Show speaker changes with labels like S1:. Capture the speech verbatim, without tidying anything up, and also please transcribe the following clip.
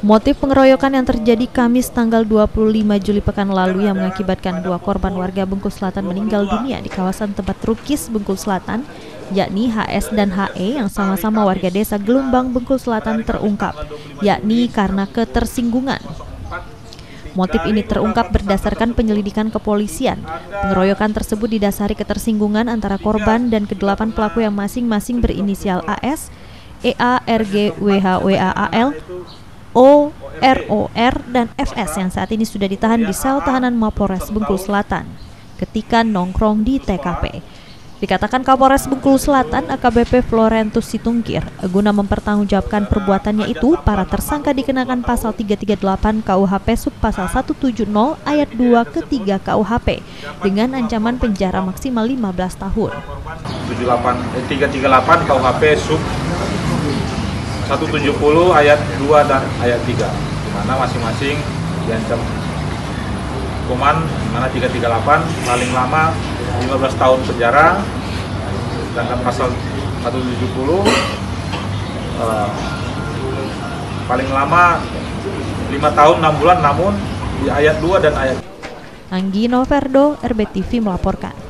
S1: Motif pengeroyokan yang terjadi Kamis tanggal dua puluh lima Juli pekan lalu yang mengakibatkan dua korban warga Bengkulu Selatan meninggal dunia di kawasan Tebet Rukis, Bengkulu Selatan, yakni H S dan H E yang sama-sama warga desa Gelumbang, Bengkulu Selatan terungkap, yakni karena ketersinggungan. Motif ini terungkap berdasarkan penyelidikan kepolisian. Pengeroyokan tersebut didasari ketersinggungan antara korban dan kedelapan pelaku yang masing-masing berinisial A S, E A, R G, W H, W A, A L, O, R O R, dan F S yang saat ini sudah ditahan di sel tahanan Mapolres Bengkulu Selatan ketika nongkrong di T K P. Dikatakan Kapolres Bengkulu Selatan A K B P Florentus Situngkir, guna mempertanggungjawabkan perbuatannya itu, para tersangka dikenakan pasal tiga tiga delapan K U H P sub pasal seratus tujuh puluh ayat dua ke tiga K U H P dengan ancaman penjara maksimal lima belas tahun.
S2: tiga tiga delapan K U H P sub seratus tujuh puluh ayat dua dan ayat tiga, di mana masing-masing diancam hukuman, di mana tiga tiga delapan paling lama lima belas tahun penjara, sedangkan pasal seratus tujuh puluh uh, paling lama lima tahun enam bulan, namun di ayat dua dan ayat.
S1: Anggi Noverdo, R B T V melaporkan.